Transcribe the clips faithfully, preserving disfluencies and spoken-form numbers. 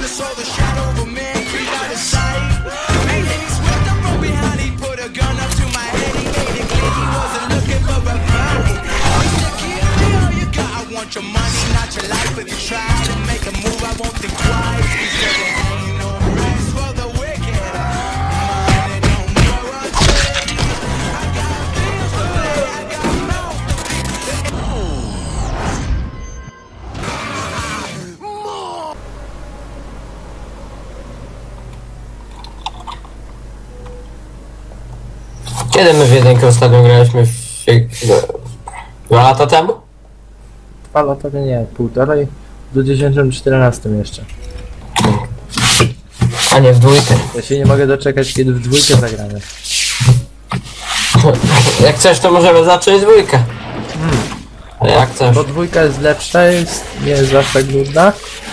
saw the shadow of a man creep out of sight. Man, he swept up from behind, he put a gun up to my head. He made it clear he wasn't looking for a fight. He said, give me all you got. I want your money, not your life. If you try to make a move, I won't think twice. He said, there ain't no rest for the wicked. Money don't grow on trees. I got bills to pay, I got mouths to feed. Kiedy my w jedynkę ostatnio graliśmy? W... Dwa lata temu? Dwa lata, nie, półtorej. W dwa tysiące czternastym jeszcze. A nie w dwójkę. Ja się nie mogę doczekać, kiedy w dwójkę zagramy. Jak chcesz, to możemy zacząć dwójkę. Hmm. Ale jak chcesz. Bo dwójka jest lepsza, jest, nie jest aż tak nudna.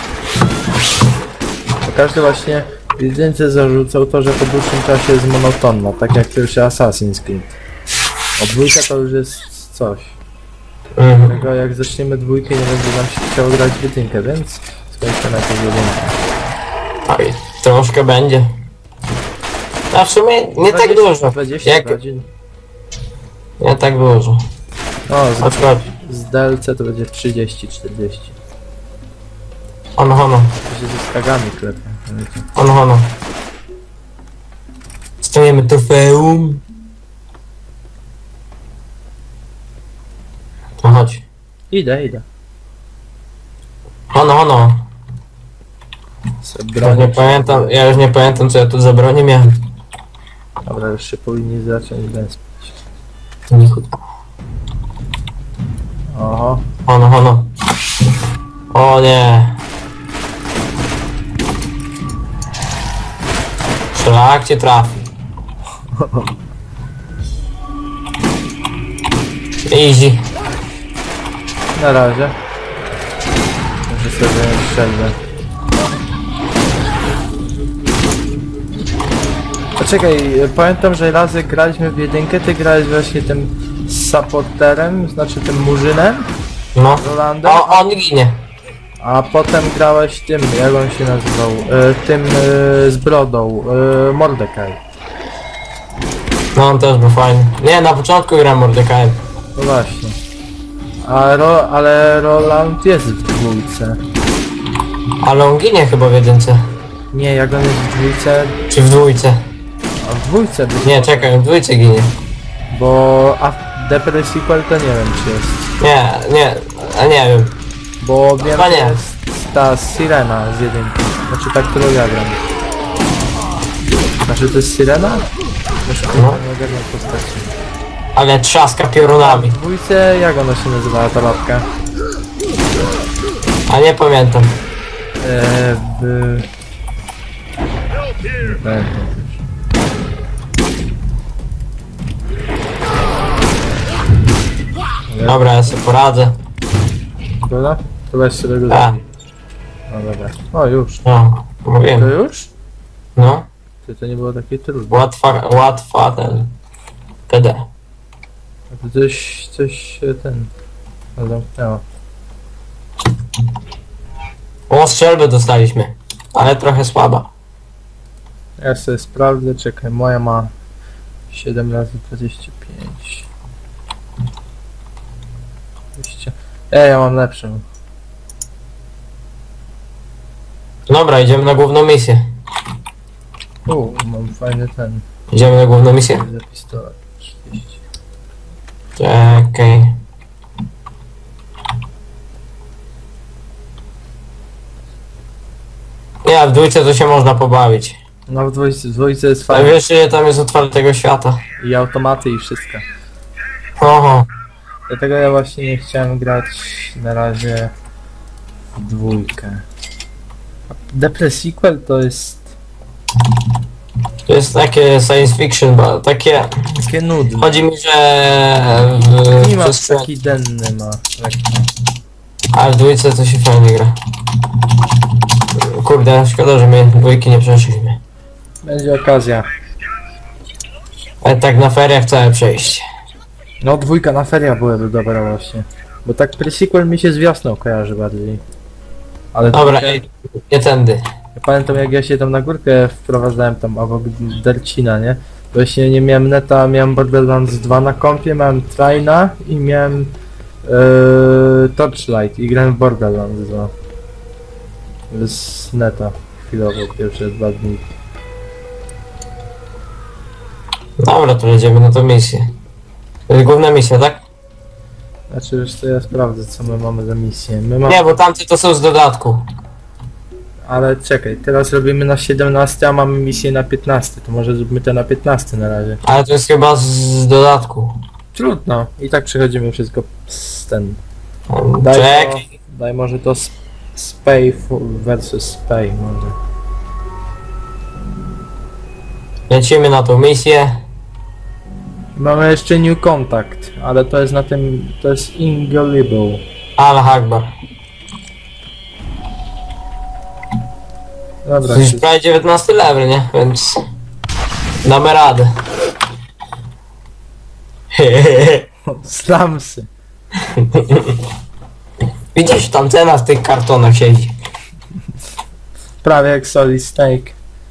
Bo każdy właśnie w jedynce zarzucał to, że po dłuższym czasie jest monotonna, tak jak pierwszy Assassin's Creed. A dwójka to już jest coś. Mhm. Dlatego jak zaczniemy dwójkę, nie będzie nam się chciało grać w jedynkę, więc skończmy na tej jedynkę. Oj, troszkę będzie. A w sumie nie tak dużo. dwadzieścia Jak... godzin. Nie tak dużo. No, z, Chodź, z D L C to będzie trzydzieści czterdzieści. Ono, ono. To się ze skagami klepie. Ono, ono. Stajemy trofeum. No chodź. Idę, idę. Ono, ono. Ja już nie pamiętam, ja już nie pamiętam, co ja tu za bronię miałem. Dobra, już się powinni zacząć bezpić. Nichud. Oho. Ono, ono. O nie. Szlak cię trafi. Easy. Na razie. Może sobie strzelę. Poczekaj, pamiętam, że razy graliśmy w jedynkę, ty grałeś właśnie tym supporterem, znaczy tym murzynem, No. Rolandem, O, on ginie. a potem grałeś tym, jak on się nazywał, e, tym e, z brodą, e, Mordekaj. No on też był fajny. Nie, na początku grałem Mordekajem. No właśnie. A Ro, ale Roland jest w dwójce. Ale on ginie chyba w jedynce. Nie, jak on jest w dwójce, Czy w dwójce? a w dwójce być Nie, może. czekaj, w dwójce ginie. Bo a Depre Sequel to nie wiem czy jest. Nie, nie, a nie wiem. Bo wiem, Chyba że nie. jest ta Sirena z jedynki. Znaczy ta, którą ja gram. Znaczy to jest Sirena? Znaczy No. nie ogarniam postaci. Ale trzaska piorunami. W dwójce jak ona się nazywała ta babka? A nie pamiętam. Eee, w... Nie pamiętam. Dobra, ja sobie poradzę. Dobra? To weź sobie go A, zabij. No dobra. O już. no, To mówiłem. już? No, To, to nie było takie trudne. łatwa, łatwa ten... P D. A to coś, coś się ten... zamknęło. O, strzelbę dostaliśmy. Ale trochę słaba. Ja sobie sprawdzę, czekaj, moja ma siedem razy dwadzieścia pięć. dwadzieścia. Ej, ja mam lepszą. Dobra, idziemy na główną misję. U, mam fajny ten. Idziemy na główną misję. Za pistolet. trzydzieści. Czekaj. Nie, w dwójce to się można pobawić. No w dwójce, w dwójce jest A fajne. wiesz, ile tam jest otwartego świata? I automaty i wszystko. Oho. Dlatego ja właśnie nie chciałem grać na razie w dwójkę. Depre Sequel to jest To jest takie science fiction, bo takie... takie nudne. Chodzi mi, że... W, Klimat przez... taki denny ma. Lekko. A w dwójce to się fajnie gra. Kurde, szkoda, że my dwójki nie przeszliśmy. Będzie okazja. Ale tak na feriach chcę przejść. No dwójka na feria byłaby dobra właśnie. Bo tak pre-sequel mi się z wiosną kojarzy bardziej. Ale Dobra, dwójkę- ej, nie tędy. Ja pamiętam jak ja się tam na górkę wprowadzałem tam obok Dercina, nie? Właśnie nie miałem neta, miałem Borderlands dwa na kompie, miałem Traina i miałem yy, Torchlight i grałem w Borderlands dwa. Z neta chwilowo, pierwsze dwa dni. Dobra, to jedziemy na tą misję. To jest główna misja, tak? Znaczy wiesz co, ja sprawdzę co my mamy za misję. My mamy... Nie, bo tamte to są z dodatku. Ale czekaj, teraz robimy na siedemnaście, a mamy misję na piętnaście, to może zróbmy to na piętnaście na razie. Ale to jest chyba z dodatku. Trudno, i tak przechodzimy wszystko z ten. Daj, to, Czekaj. daj może to sp Spay versus Spay może. Lecimy na tą misję. Mamy jeszcze New Contact, ale to jest na tym, to jest Ingolible. Allah Akbar. Dobra, To już się- prawie dziewiętnasty level, nie? Więc... Damy radę. Slamsy. Widzisz, tam cena w tych kartonach siedzi. Prawie jak Solid Snake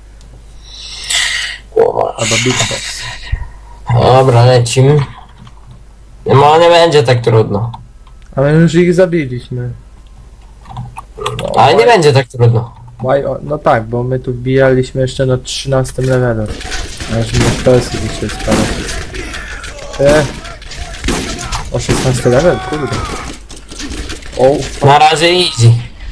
Głowa. albo Big Boss. Dobra, lecimy. No nie będzie tak trudno. Ale już ich zabiliśmy. No, Ale nie będzie tak trudno. why, o- no tak, bo my tu wbijaliśmy jeszcze na trzynastym levelu. Aż mi F P S-y dzisiaj spadać. E, o szesnasty level? Kurde. O, fuck. Na razie easy.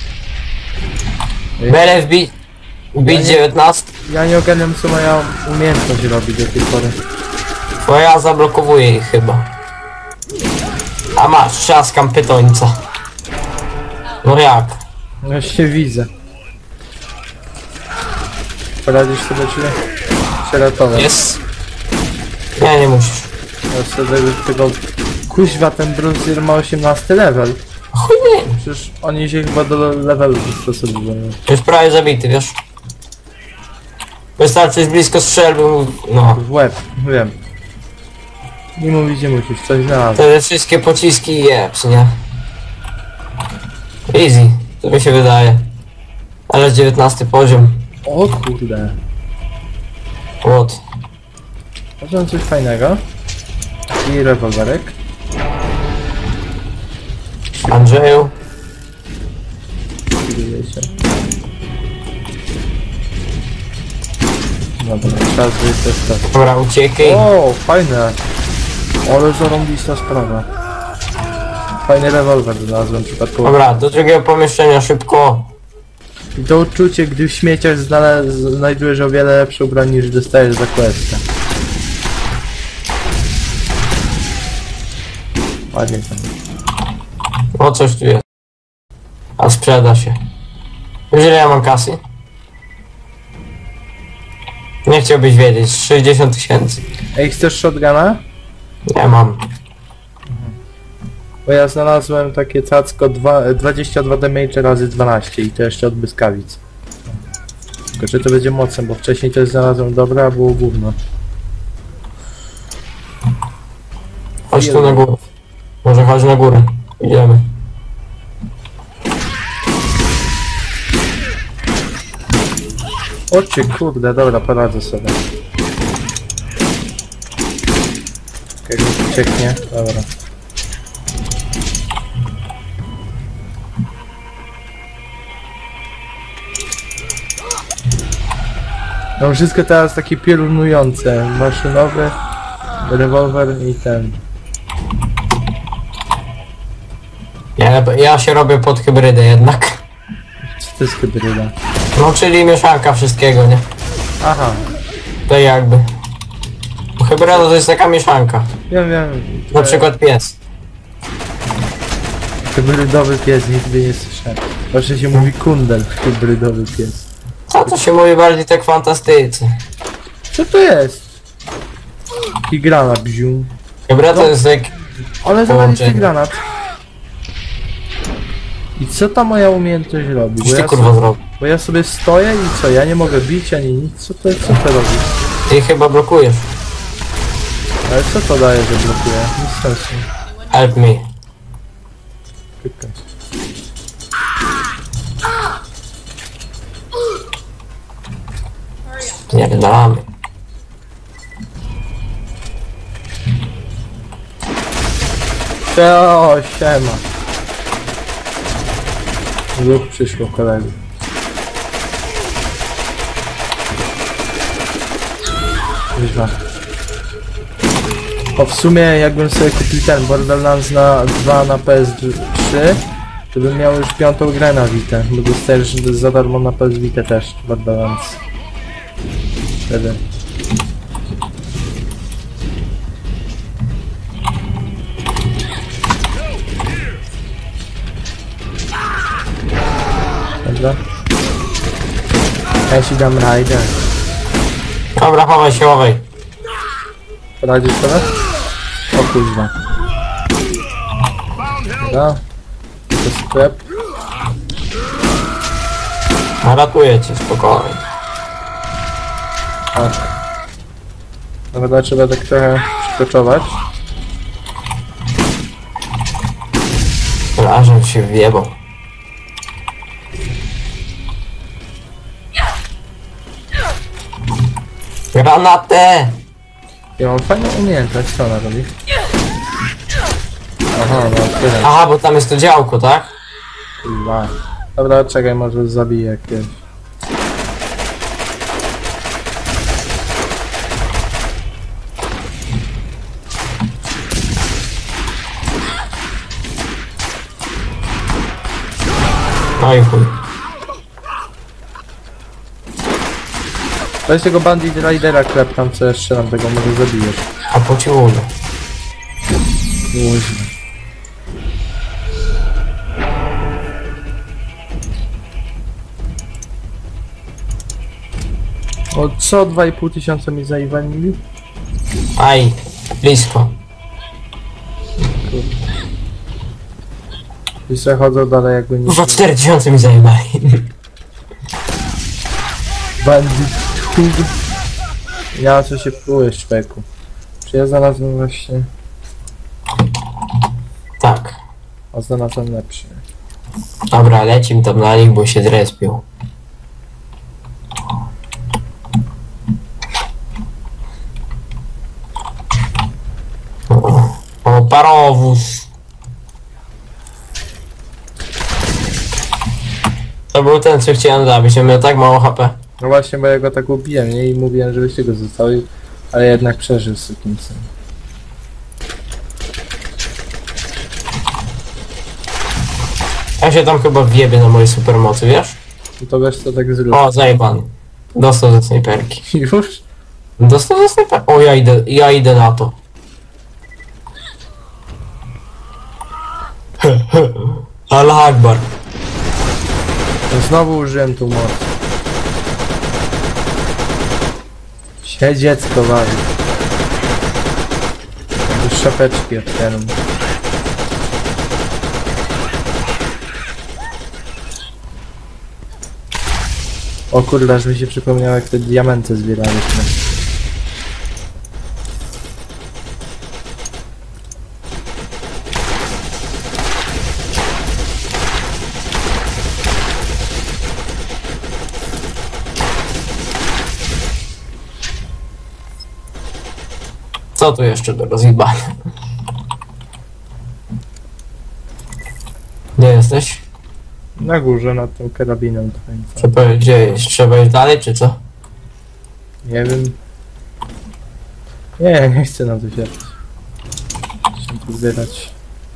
Byle wbić... Wbić Ja nie- dziewiętnaście, Ja nie ogarniam co moja umiejętność robi do tej pory. bo ja zablokowuję ich chyba. A masz, trzaskam pytońca. No jak? No się widzę. Poradzisz sobie czy się ratować? Jest? Nie, nie musisz. Ja sobie tego... Kuźwa, ten Bruiser ma osiemnasty level. Chuj nie. Przecież oni się chyba do levelu dostosowują. Już prawie zabity, wiesz? Wystarczy blisko strzelby, no. W łeb, wiem. Nie mówić nie musisz, coś znalazłem. Te wszystkie pociski i jeps, nie? Easy, to mi się wydaje. Ale dziewiętnasty poziom. O kurde. What? Mam coś fajnego. I rewolwerek. Andrzeju? Widzicie. Dobra, czas wytestować. Dobra, uciekaj. O, fajne. Ale zarąbista sprawa. Fajny rewolwer znalazłem przypadkowo. Dobra, do drugiego pomieszczenia szybko. I to uczucie, gdy w śmieciach znale- znajdujesz o wiele lepsze ubranie niż dostajesz za questę. Ładnie tam. O, coś tu jest. A sprzeda się. Wiesz, ile ja mam kasy? Nie chciałbyś wiedzieć, sześćdziesiąt tysięcy. Ej, chcesz shotguna? Nie mam. Bo ja znalazłem takie cacko dwa, dwadzieścia dwa damage razy dwanaście i to jeszcze od błyskawic. Tylko czy to będzie mocne, bo wcześniej też znalazłem dobre, a było gówno. Chodź tu na górę. Może chodź na górę. Idziemy. O czy kurde, dobra, poradzę sobie. Jak mi ucieknie, dobra. No wszystko teraz takie piorunujące. Maszynowy, rewolwer i ten. Ja, ja się robię pod hybrydę jednak. Co to jest hybryda? No, czyli mieszanka wszystkiego, nie? Aha, To jakby. Bo hybryda to jest taka mieszanka. wiem, wiem. Na że przykład pies. Hybrydowy pies, nigdy nie słyszałem. Zawsze się mówi kundel, hybrydowy pies. A to się mówi bardziej tak fantastycy. Co to jest? I granat bziu. Hybryda to No. jest jak... Ale zawaliście Połączenie. granat. I co ta moja umiejętność robi? Bo Coś ty ja, kurwa so, zrobił. bo ja sobie stoję i co? Ja nie mogę bić ani nic. Co to, co to robi? Ty chyba blokujesz. Ale co to daje, że blokuje? Nic sensu. Help me. Klikać. Nie wydalamy. O, siema. Lub przyszło kolegi. Wyzwa. O, w sumie jakbym sobie kupił ten Borderlands na dwa na P S trzy, to bym miał już piątą grę na Vita, bo dostajesz za darmo na P S Vita też Borderlands. Wtedy. Dobra. Ja ci dam rajdę. Dobra, chowaj się, chowaj. Poradzisz sobie? O kurwa. Dobra. To sklep. A ratuję cię, spokojnie. Tak. Dobra, trzeba tak trochę przykoczować. Rażem się wjebał. Granatę! Ja mam fajną umiejętność, co ona robi? Aha, no tyle. Aha, bo tam jest to działko, tak? Kurwa. Dobra, czekaj, może zabiję jakieś. No i chuj. Weź tego Bandit Ridera klep tam, co jeszcze nam tego może zabijesz. A po ci uda. Luźno. O co dwa i pół tysiąca mi zaiwanili? Aj, blisko. I se chodzą dalej jakby nie... Za cztery tysiące mi zajebali. Bandit hug. Ja co się płujesz, szpeku. Czy ja znalazłem właśnie... Tak. A znalazłem lepszy. Dobra, lecim tam na nich, bo się zrespią. O, o, parowóz. To był ten, co chciałem zabić, on miał tak mało H P. No właśnie, bo ja go tak ubiłem, nie? I mówiłem, żebyście go zostawił, ale jednak przeżył z takim synem. Ja się tam chyba wjebie na mojej supermocy, wiesz? No to weź to tak zrób. O, zajebany. Dostał ze snajperki. Już? Dostał ze snajperki. O, ja idę, ja idę na to. Allah Akbar. Znowu użyłem tu moc. Się dziecko wali. Już szapeczki otwieram. O kurde, aż mi się przypomniało, jak te diamenty zbieraliśmy. Co tu jeszcze do rozjebania? Gdzie jesteś? Na górze, nad tym karabinem twoim. Trzeba, gdzie jest? Trzeba iść dalej, czy co? Nie wiem. Nie, nie chcę na to siedzieć. Chcę tu zbierać.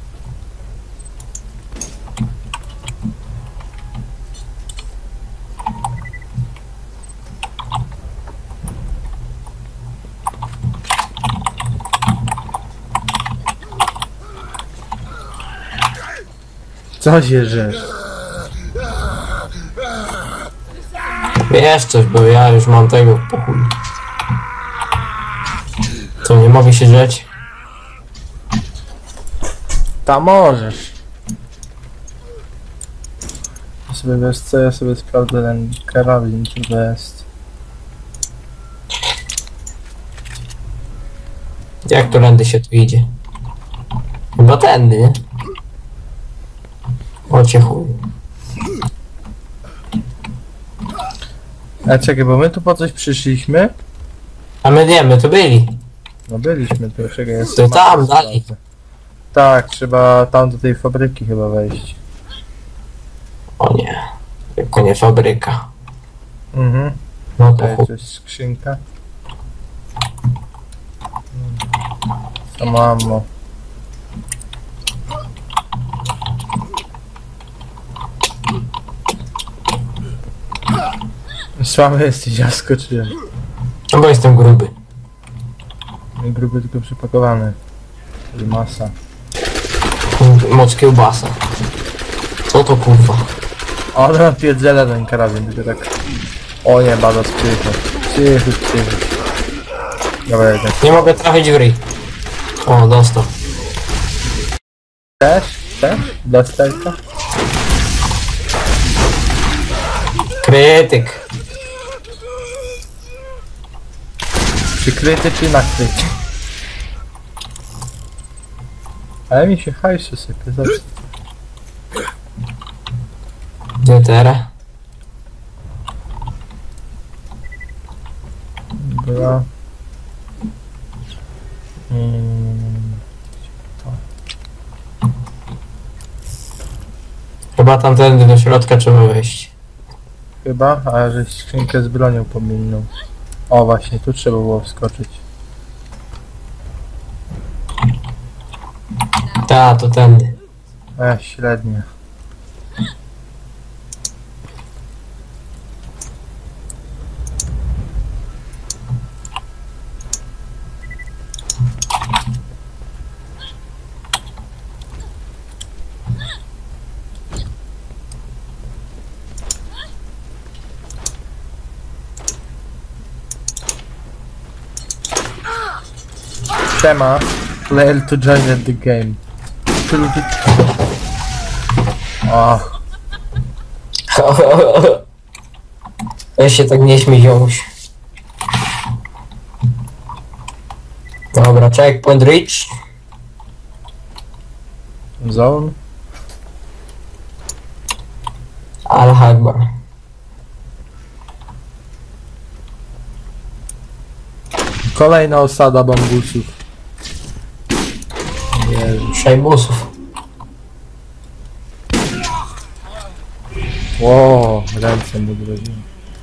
Co się żesz? Wiesz coś, bo ja już mam tego po chuj. Co, nie mogę się drzeć? Ta możesz. Ja sobie wiesz co, ja sobie sprawdzę ten karabin, czy to jest. Jak to rędy się tu idzie? Chyba tędy, nie? O cię chuj. A czekaj, bo my tu po coś przyszliśmy? A my nie, my tu byli. No byliśmy tu, czekaj, jest. To tam, dalej. Tak, trzeba tam do tej fabryki chyba wejść. O nie. Tylko nie fabryka. Mhm. No to Tutaj chup. to jest skrzynka. Co mamo? Słaby jesteś, ja skoczyłem. No bo jestem gruby. Gruby tylko przypakowany. I masa. Moc kiełbasa. Co to kurwa? Ale na pierdziele ten karabin, tylko tak... O nie, bada z psycho. Psycho, psycho. Dobra, jeden. Nie mogę trafić w ryj. O, dostał. Też? Też? Dostać to? Krytyk. Przykryty czy nakryty? Ale mi się hajszy sypie, zawsze. Gdzie teraz? Była... Mm, Chyba tamtędy do środka trzeba wejść. chyba, a że skrzynkę z bronią pominął. O właśnie, tu trzeba było wskoczyć. Ta, to tędy. E, średnie. Tema, player to join at the game. O, Ja się tak nie śmiej, ziomuś. Dobra, checkpoint reach. zone. Al-Akbar. Kolejna osada bambusów. Jezu. Szajbusów. Ło, ręce mu drożą.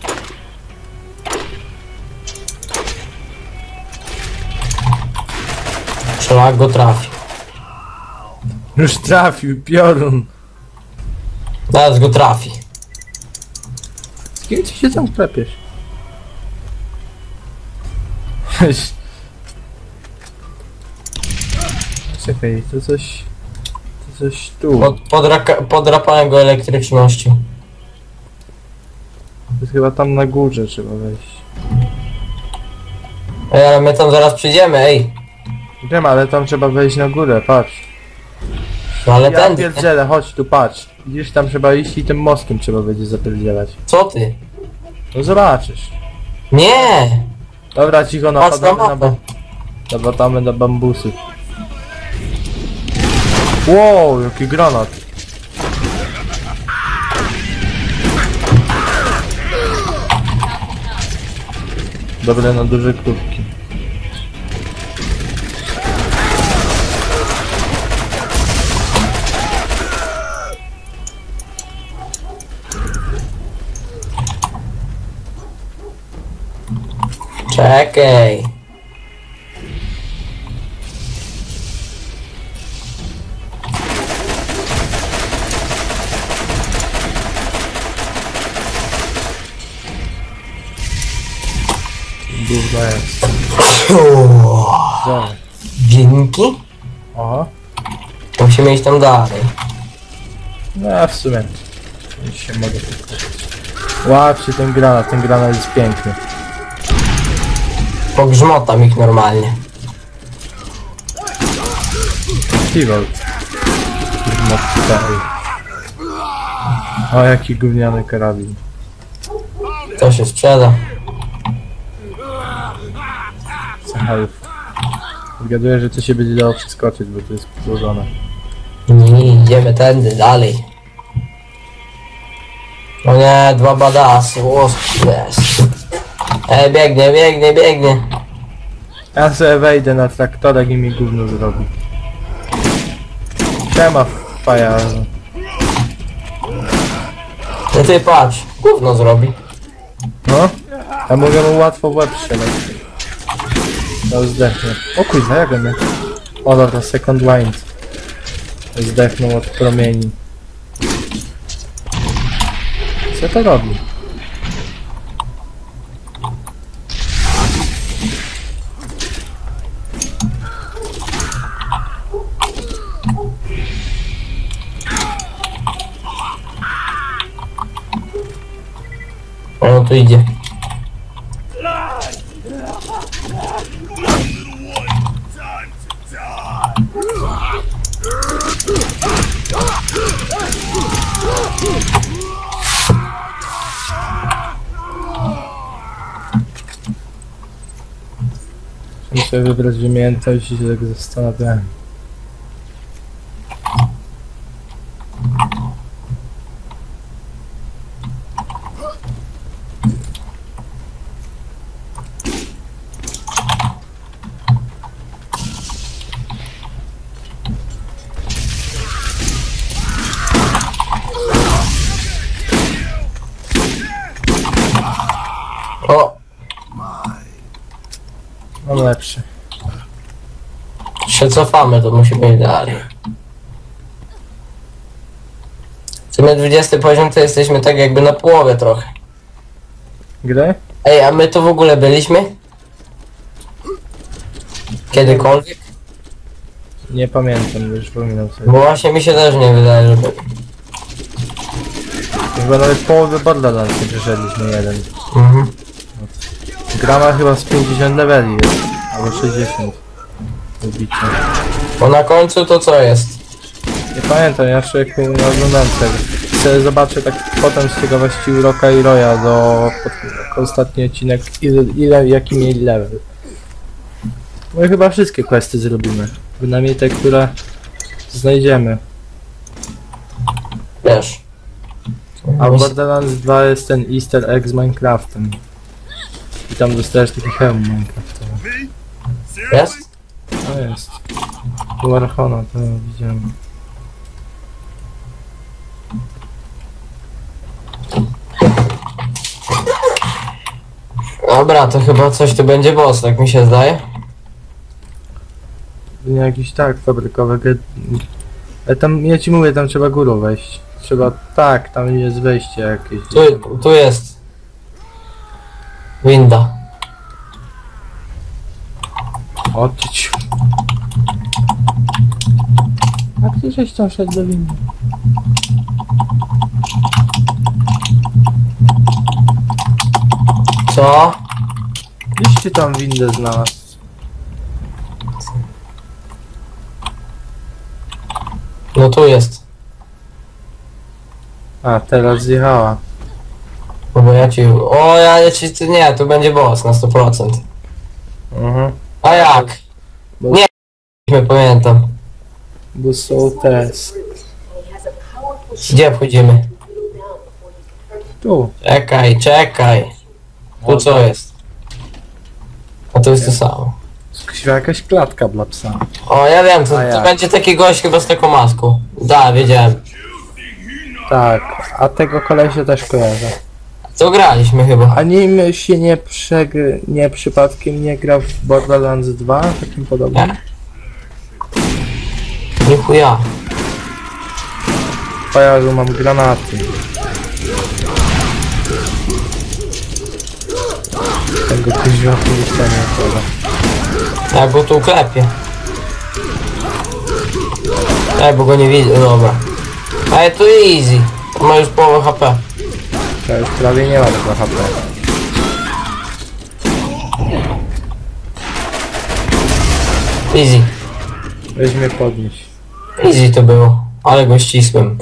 Szlak go trafi. Już trafił, piorun. Zaraz go trafi. Z kim ty się tam klepiesz? Czekaj, to coś... To coś tu. Pod, podraka, podrapałem go elektrycznością. To jest chyba tam na górze trzeba wejść. Ej, ale my tam zaraz przyjdziemy, ej. Wiem, ale tam trzeba wejść na górę, patrz. No ale Ja tędy. pierdzielę, chodź tu, patrz. Widzisz, tam trzeba iść i tym mostkiem trzeba będzie zapierdzielać. Co ty? No zobaczysz. Nie! Dobra, cicho, Patrz na napadamy na, ba mapę. napadamy na bambusy. Wow, jaki granat. Dobre na duże krówki. Czekaj. Gówno jest. Zobacz. Dzięki? Aha. Musimy iść tam dalej. No w sumie. Już się mogę tylko. Łapcie ten granat, ten granat jest piękny. Pogrzmotam ich normalnie. Pivolt. O, jaki gówniany karabin. To się sprzeda. Zachajów. Zgaduję, że to się będzie dało przeskoczyć, bo to jest złożone. Nie, idziemy tędy, dalej. O nie, dwa badasy, o jest. E, biegnie, biegnie, biegnie. Ja sobie wejdę na traktorek i mi gówno zrobi. Siema, pajarzu. No ty patrz, gówno zrobi. No? Ja mogę mu łatwo w łeb strzelać. To zdechnie. O kurwa, jak on mnie... O dobra, second wind. Zdechnął od promieni. Co to robi? O, tu idzie. Muszę wybrać wymiętość i się tak zastanawiałem. O, Mam lepszy. się cofamy, to musimy iść dalej. W sumie dwudziesty poziom to jesteśmy tak jakby na połowie trochę. Grę? Ej, a my to w ogóle byliśmy? Kiedykolwiek? Nie pamiętam, już wspominam sobie. Bo właśnie mi się też nie wydaje, że... Chyba nawet połowę Borderlands nie przeszedliśmy jeden. Mhm. Gra ma chyba z pięćdziesiąt leveli jest, albo sześćdziesiąt. Ubicie. Bo na końcu to co jest? Nie pamiętam, ja jeszcze jak nie oglądałem tego. Chcę zobaczę tak potem z ciekawości Uroka i Roya do pod, ostatni odcinek, ile, ile, jaki mieli level. No i chyba wszystkie questy zrobimy. Bynajmniej te, które znajdziemy. Wiesz. A w Borderlands dwa jest ten easter egg z Minecraftem. I tam dostajesz taki hełm Minecraftowy. Jest? No jest. Tu Archona, to widziałem. Dobra, to chyba coś tu będzie boss, tak mi się zdaje. Nie jakiś tak, fabrykowe get... Ale tam, ja ci mówię, tam trzeba górą wejść. Trzeba, tak, tam jest wejście jakieś. Tu, tu jest. Winda. O ty ciu. A ty żeś tam szedł do windy. Co? Gdzieś ty tam windę znalazł. No tu jest. A, teraz zjechała. No bo ja ci... O, ja, ja ci... Nie, tu będzie boss na sto procent. Mhm. A jak? Bo, Nie. Nie pamiętam. bo są te... Gdzie wchodzimy? Tu. Czekaj, czekaj. Tu co jest? A to jest to samo. Skrzywia jakaś klatka dla psa. O, ja wiem, to, A to jak? będzie taki gość chyba z taką maską. Da, wiedziałem. Tak, a tego kolesia też kojarzę. To graliśmy chyba. A nim się nie przegry... nie przypadkiem nie gra w Borderlands dwa, takim podobnym? Nie. Nie chuja. Kojarzu, mam granaty. Tego kuźwa powiedzenia chyba. Ja go tu klepię. Ej, bo go nie widzę, dobra. Ej, tu easy. To ma już połowę H P. To już prawie nie ma tego H P. Easy. Weź mnie podnieść. Easy to było. Ale go ścisłem.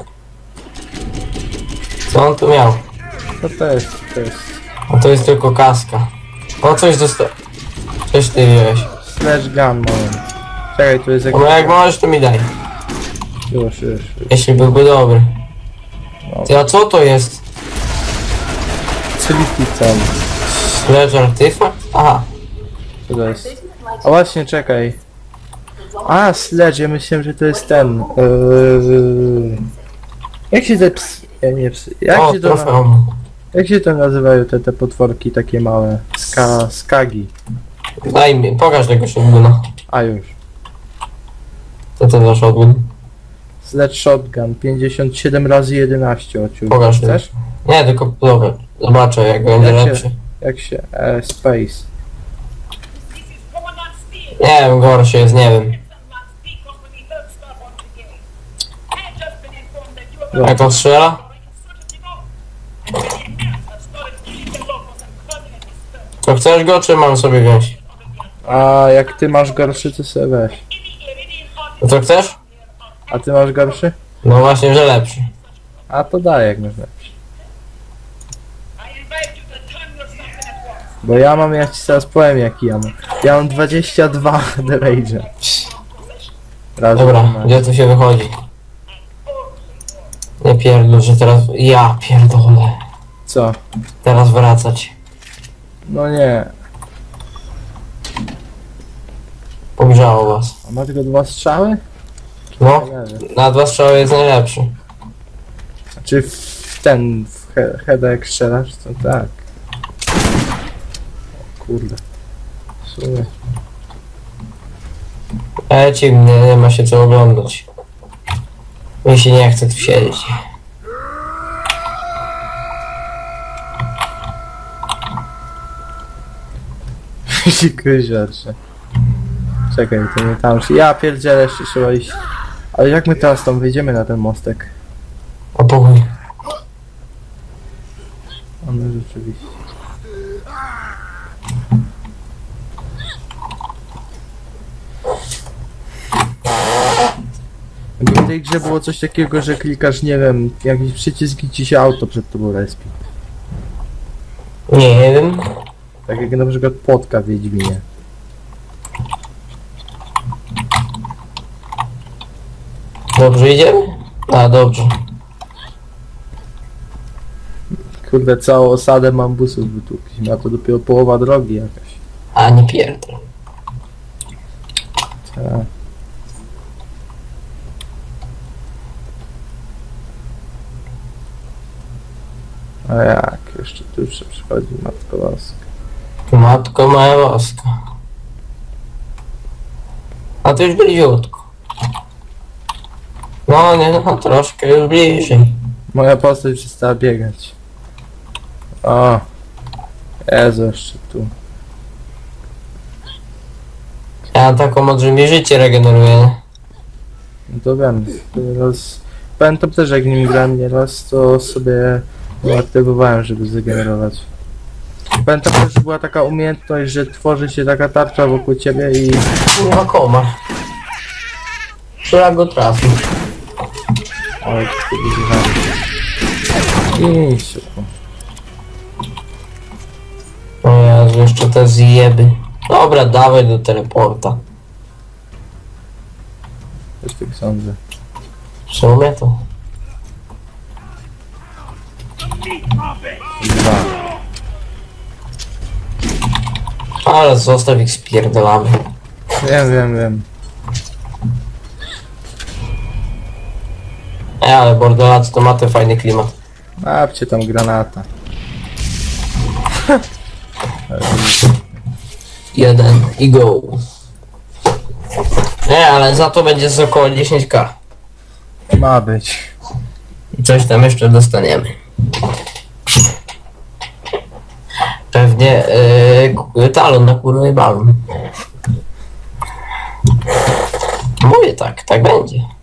Co on tu miał? Co to jest? To jest... A to jest tylko kaska. O, coś dostał. Coś ty wziąłeś. Slash gun moment. Czekaj, tu jest jakiś... No jak możesz, to mi daj. Już, już, już. Jeśli byłby dobry. No. Ty, a co to jest? Utility cell. Sledge Artifact? Aha. Co to jest? A właśnie, czekaj. A, Sledge, ja myślałem, że to jest ten. Yy... Jak się te psy... Ja nie psy. Jak O, się to na... trofeum. Jak się to nazywają te, te potworki takie małe? Ska... Skagi. Daj mi, pokaż tego shotguna. A już. Co to za shotgun? Sledge Shotgun pięćdziesiąt siedem razy jedenaście ociu. Pokaż. Chcesz? Nie, tylko dobra. Zobaczę jak będzie Jak się- lepszy. Jak się... E, space. Nie wiem, gorszy jest, nie wiem. Jak on strzela? To chcesz go, czy mam sobie wziąć? A jak ty masz gorszy, to sobie weź. No to chcesz? A ty masz gorszy? No właśnie, że lepszy. A to daj jak masz lepszy. Bo ja mam, ja ci teraz powiem jaki ja mam. Ja mam dwadzieścia dwa damage'a. Raz Dobra, dwa. gdzie tu się wychodzi? Nie pierdol, że teraz... Ja pierdolę. Co? Teraz wracać. No nie. Pogrzało was. A ma tylko dwa strzały? No, Nie wiem. na dwa strzały jest najlepszy. Czy w ten, w he heada jak strzelasz, to tak. O kurde. W sumie. Leci mnie, nie ma się co oglądać. Mi się nie chce tu siedzieć. Dziękuję rzeczy. Czekaj, to nie tam. Ja pierdzielę, jeszcze trzeba iść. Ale jak my teraz tam wyjdziemy na ten mostek? O pokój. A no rzeczywiście. Jakby w tej grze było coś takiego, że klikasz, nie wiem, jakiś przycisk i ci się auto przed tobą respi. Nie wiem. Tak jak na przykład płotka w Wiedźminie. Dobrze idziemy? A, dobrze. Kurde, całą osadę bambusów wytłukliśmy, a to dopiero połowa drogi jakaś. A, nie pierdol. Tak. A jak? Jeszcze tu jeszcze przychodzi Matko Boska. Matko moja boska. A to już bliziutko. No nie, no troszkę już bliżej. Moja postać przestała biegać. O! Jezu, jeszcze tu. Ja taką moc, że mi życie regeneruje. No to wiem. Teraz... Pamiętam też jak nim grałem nieraz, to sobie aktywowałem, żeby zregenerować. Pamiętam też, że była taka umiejętność, że tworzy się taka tarcza wokół ciebie i... Kurwa komar. Trzeba go trafić. Oj, tu wyzywamy. I super. O Jezu, jeszcze te zjeby. Dobra, dawaj do teleporta. Też tak sądzę. W sumie to. Dwa. Ale zostaw ich spierdolamy. Wiem, wiem, wiem. E, ale bordelacy to ma ten fajny klimat. Mapcie tam granata. Jeden i go. Nie, ale za to będzie z około dziesięć ka. Ma być. I coś tam jeszcze dostaniemy. Pewnie yy, talon na kurwy balon. Mówię tak, tak będzie.